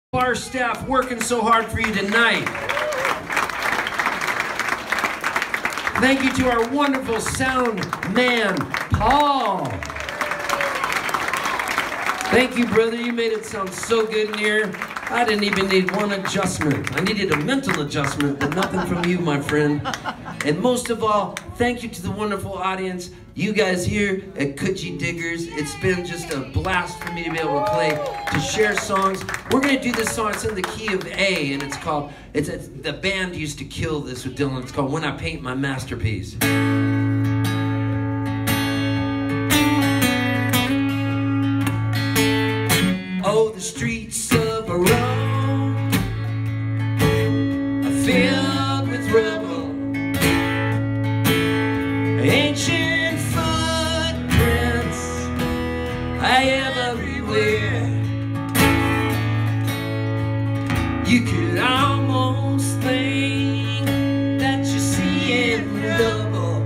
Our staff working so hard for you tonight. Thank you to our wonderful sound man, Paul. Thank you, brother. You made it sound so good in here. I didn't even need one adjustment. I needed a mental adjustment, but nothing from you, my friend. And most of all, thank you to the wonderful audience, you guys here at Coochie Diggers. It's been just a blast for me to be able to play, to share songs. We're going to do this song. It's in the key of A, and it's called, the band used to kill this with Dylan. It's called When I Paint My Masterpiece. Oh, the streets of Rome are filled with rubble, ancient footprints are everywhere. You could almost think that you're seeing double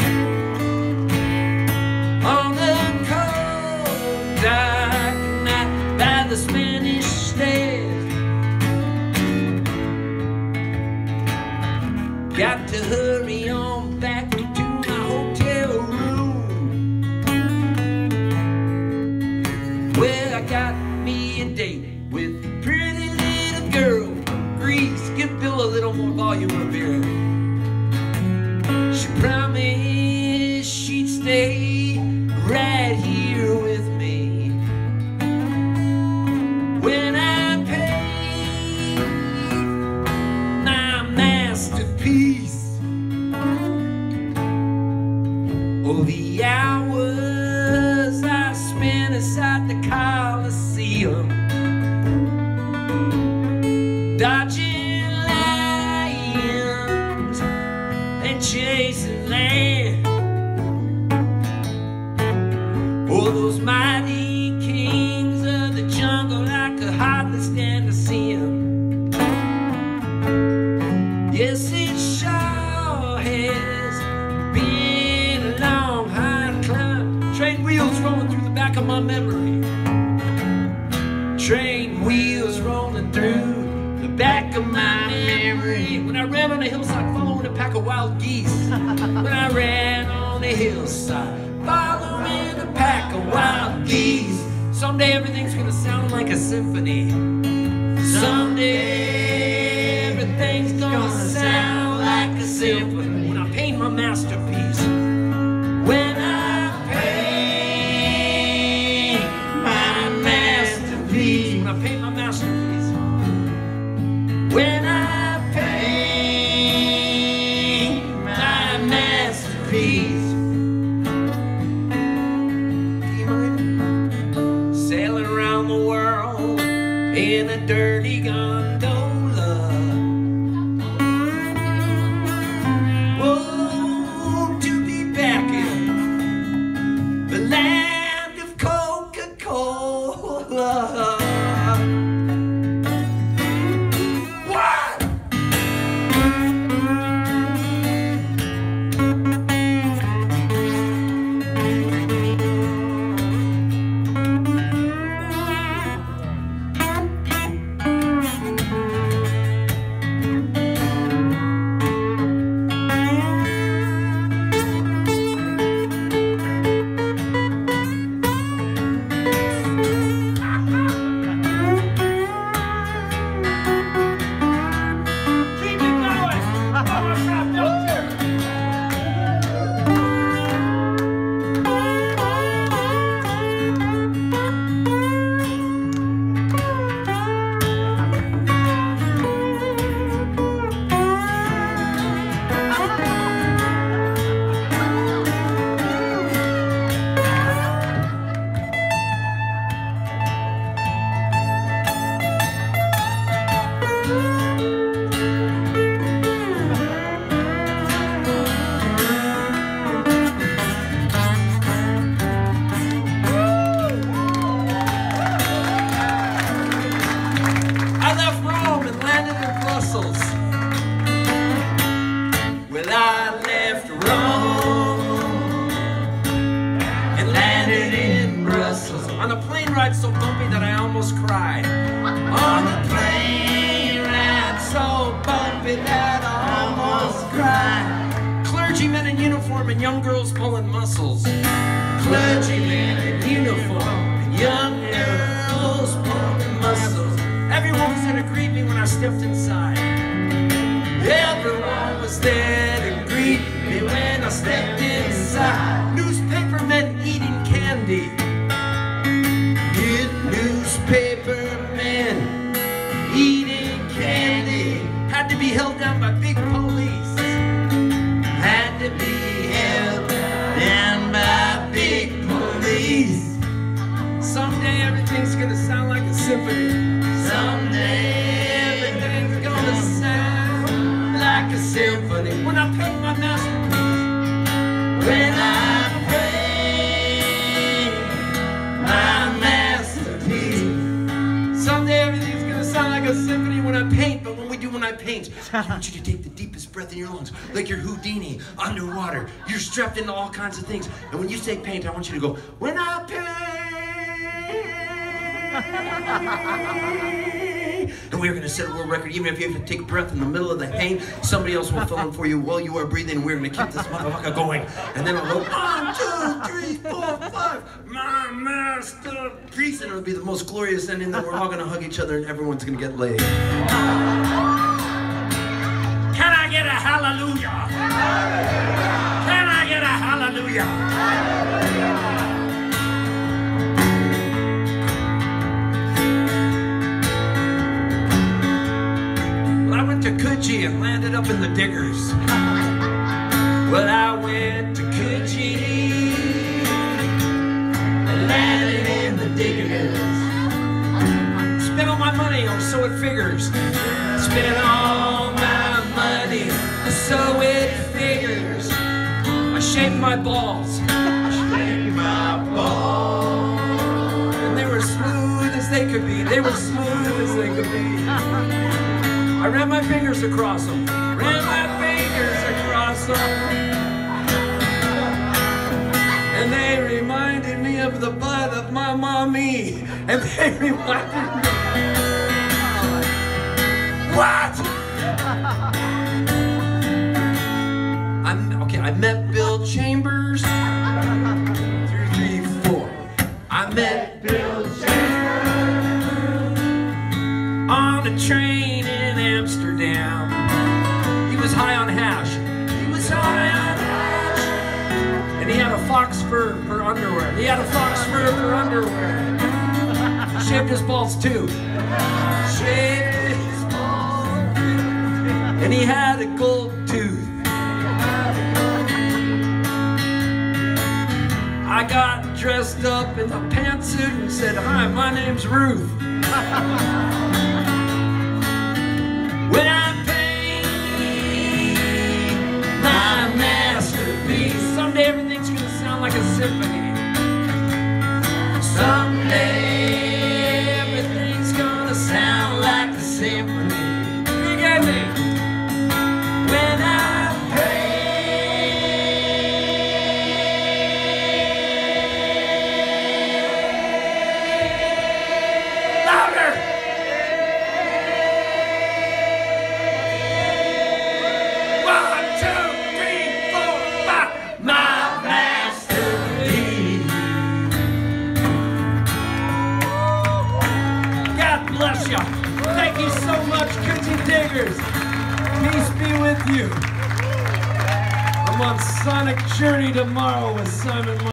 on a cold dark night by the Spanish stairs. Got to hurry on back to my hotel room, where I got me a date with a pretty little girl from Greece. Give Bill a little more volume up here. She promised she'd stay right here with me when I paint my masterpiece. Oh, the hours I spent inside the Coliseum, dodging lions and chasing land. Oh, those mighty kings of the jungle, I could hardly stand to see them. Yes, it sure has been a long, hard climb. Train wheels rolling through the back of my memory. Train wheels rolling through the back of my memory. When I ran on the hillside following a pack of wild geese. When I ran on the hillside following a pack of wild geese. Someday everything's gonna sound like a symphony. Someday everything's gonna sound like a symphony. When I paint my masterpiece. When I paint my masterpiece. When I paint my masterpiece. When I paint my masterpiece. Sailing around the world in a dirty gondola. Whoa, to be back in the land of Coca-Cola. What? and young girls pulling muscles. Clergyman in uniform, young girls pulling muscles. Everyone was there to greet me when I stepped inside. Everyone was there to greet me when I stepped inside. Newspaper men eating candy. Newspaper men eating candy. Had to be held down by big police. Had to be held down by big police. Someday everything's gonna sound like a symphony. Someday everything's gonna sound like a symphony. When I paint my masterpiece. When I paint my masterpiece. Someday everything's gonna sound like a symphony when I paint, but when I paint, I want you to take the deepest breath in your lungs, like you're Houdini underwater. You're strapped into all kinds of things. And when you say paint, I want you to go, when I paint. And we're going to set a world record. Even if you have to take a breath in the middle of the paint, somebody else will fill in for you while you are breathing. We're going to keep this motherfucker going. And then I'll go, 1, 2, 3, 4, 5, my masterpiece. And it'll be the most glorious ending that we're all going to hug each other and everyone's going to get laid. Can I get a hallelujah? Can I get a hallelujah? Well, I went to Coogee and landed up in the diggers. Well, I went to Coogee and landed in the diggers. Spent all my money on so it figures. Spent all my money, so it figures. I shaved my balls. Shaved my balls. And they were smooth as they could be. They were smooth as they could be. I ran my fingers across them. Ran my fingers across them. And they reminded me of the butt of my mommy. And they reminded me. What? I met Bill Chambers. 2, 3, 4. I met Bill Chambers on a train in Amsterdam. He was high on hash. He was high on hash. And he had a fox fur for underwear. He had a fox fur for underwear. Shaved his balls too. Shaved his balls. And he had a gold tooth. I got dressed up in a pantsuit and said, hi, my name's Ruth. When I paint my masterpiece, someday everything's gonna sound like a symphony. Someday everything's gonna sound like a symphony. You get me? When I thank you so much, Coogee Diggers. Peace be with you. I'm on Sonic Journey tomorrow with Simon.